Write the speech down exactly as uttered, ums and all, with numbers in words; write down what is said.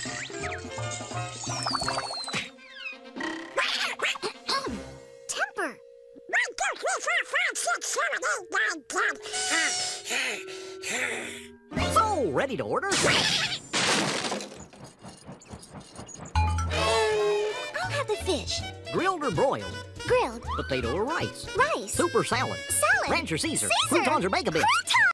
Temper. So, ready to order? I'll have the fish. Grilled or broiled? Grilled. Potato or rice? Rice. Soup or salad? Salad. Ranch or Caesar? Caesar. Croutons or bacon bits? Croutons.